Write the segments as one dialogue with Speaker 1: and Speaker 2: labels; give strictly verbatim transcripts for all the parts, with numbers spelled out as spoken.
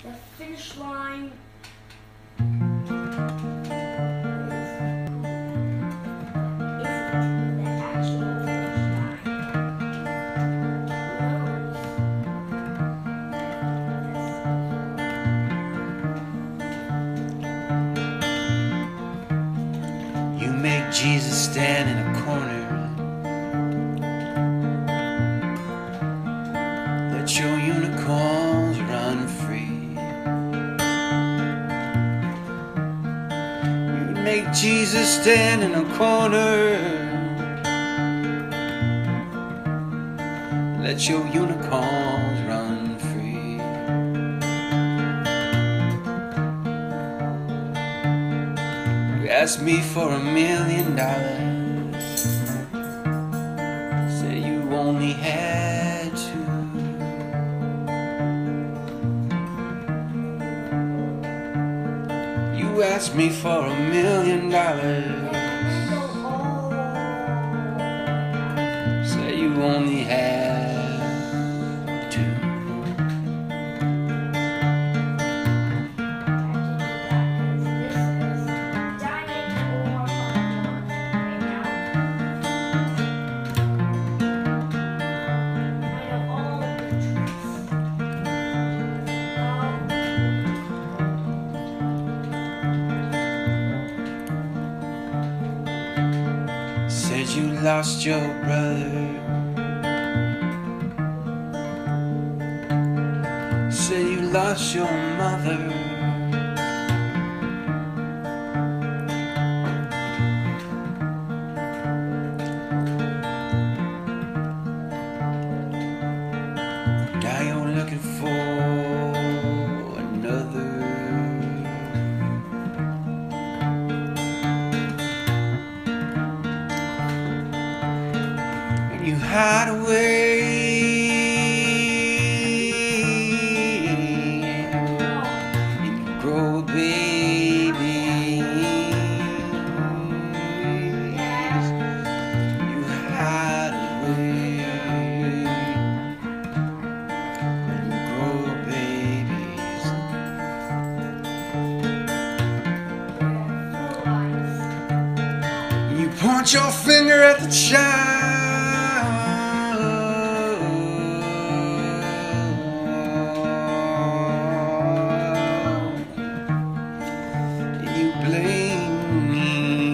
Speaker 1: the finish line.
Speaker 2: You make Jesus stand in a corner. Let your unicorns run free. You make Jesus stand in a corner. Let your unicorns run free. You asked me for a million dollars. Say you only had two. You asked me for a million dollars. Say you only had two. Said you lost your brother. Say you lost your mother. Now you're looking for another. And you hide away. Grow babies, you hide away, and you grow babies. You point your finger at the child. Blame me,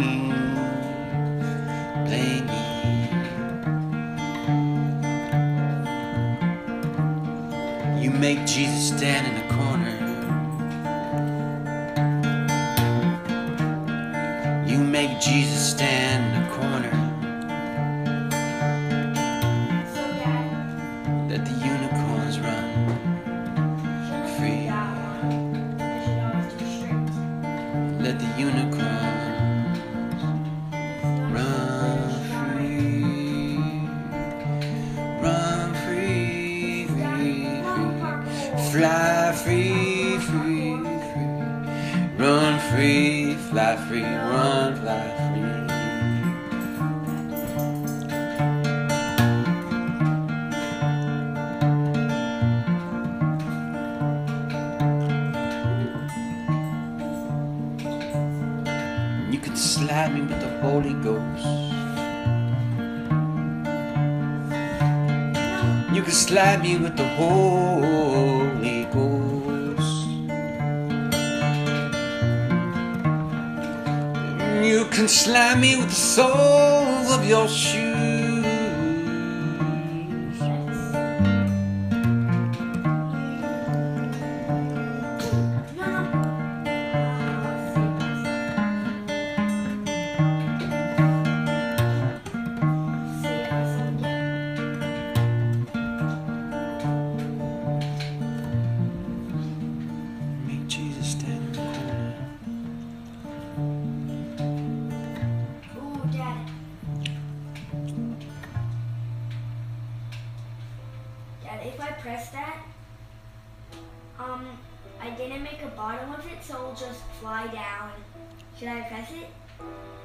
Speaker 2: blame me. You make Jesus stand in the corner. You make Jesus stand in the corner. Let the unicorns run free. Let the unicorns run free, run free, free, free, fly free, free, free, run free, fly free, run, fly free. You can slap me with the Holy Ghost. You can slap me with the Holy Ghost. You can slap me with the soles of your shoes.
Speaker 1: If I press that, um, I didn't make a bottom of it, so it'll just fly down. Should I press it?